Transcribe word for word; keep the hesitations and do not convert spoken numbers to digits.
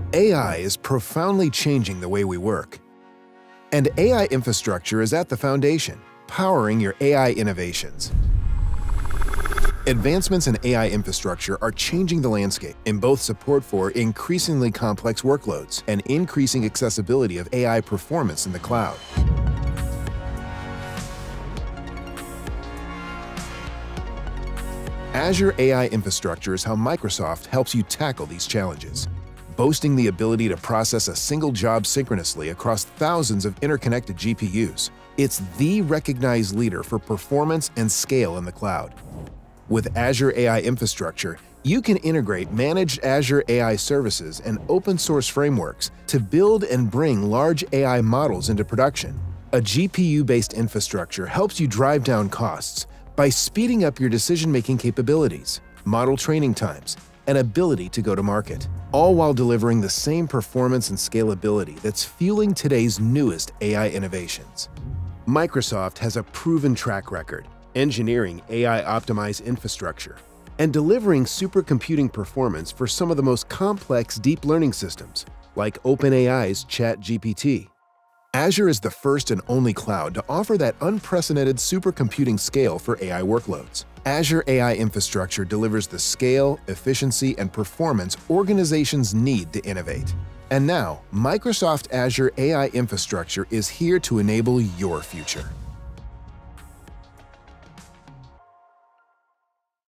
A I is profoundly changing the way we work. And A I infrastructure is at the foundation, powering your A I innovations. Advancements in A I infrastructure are changing the landscape in both support for increasingly complex workloads and increasing accessibility of A I performance in the cloud. Azure A I infrastructure is how Microsoft helps you tackle these challenges. Boasting the ability to process a single job synchronously across thousands of interconnected G P Us, it's the recognized leader for performance and scale in the cloud. With Azure A I infrastructure, you can integrate managed Azure A I services and open-source frameworks to build and bring large A I models into production. A G P U-based infrastructure helps you drive down costs by speeding up your decision-making capabilities, model training times, and ability to go to market, all while delivering the same performance and scalability that's fueling today's newest A I innovations. Microsoft has a proven track record engineering A I-optimized infrastructure and delivering supercomputing performance for some of the most complex deep learning systems, like OpenAI's ChatGPT. Azure is the first and only cloud to offer that unprecedented supercomputing scale for A I workloads. Azure A I infrastructure delivers the scale, efficiency, and performance organizations need to innovate. And now, Microsoft Azure A I infrastructure is here to enable your future.